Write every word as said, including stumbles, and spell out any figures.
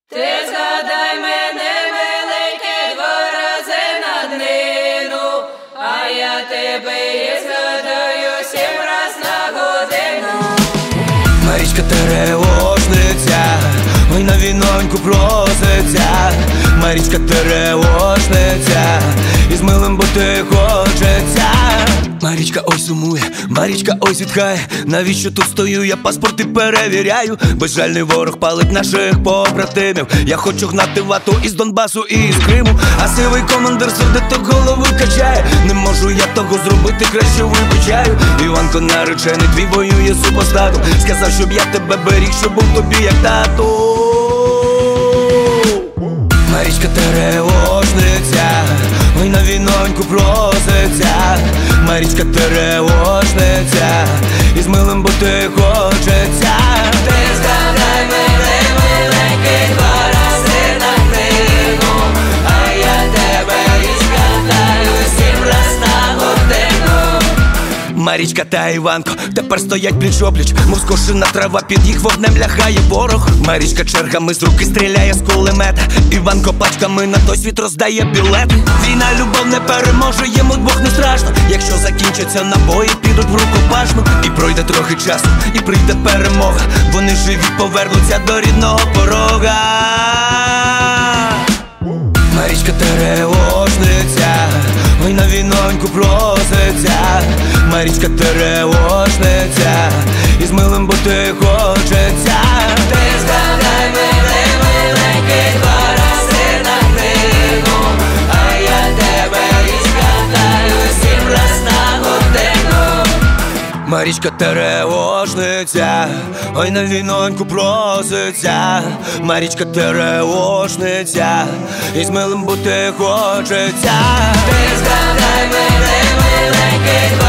Ти згадай мене, миленьке, два рази на днину, а я тебе і згадаю сім раз на годину. Марічка тривожниця, ой на віноньку проситься. Марічка тривожниця, і з милим бути хочеться. Марічка ой сумує, Марічка ой зітхає. Навіщо тут стою, я паспорти перевіряю. Безжальний ворог палить наших побратимів. Я хочу гнати вату із Донбасу і із Криму, а сивий командир сердито голови качає. Не можу я того зробити, краще вибачаю. Іванко наречений твій воює супостатом. Сказав, щоб я тебе беріг, щоб був тобі як тату. Марічка тривожниця, ой на віноньку проситься. Марічка тривожниця, і з милим бути хочеться. Ти згадай мене, миленький, два рази на днину, а я тебе і згадаю сім раз на годину. Марічка та Іванко тепер стоять пліч-опліч, мов скошена трава, під їх вогнем лягає ворог. Марічка чергами з руки стріляє з кулемета. Іванко пачками на той світ роздає білети. Війна, любов не переможе, їм удвох не страшно. Якщо закінчаться набої, підуть в рукопашну. І пройде трохи часу, і прийде перемога. Вони живі повернуться до рідного порога. Марічка тривожниця, ой на віноньку проситься. Марічка тривожниця, і з милим бути хочеться. Ти згадай мене, миленький, два рази на днину, а я тебе і згадаю сім раз на годину. Марічка тривожниця, ой на віноньку проситься. Марічка тривожниця, і з милим бути хочеться. Ти згадай мене, миленький,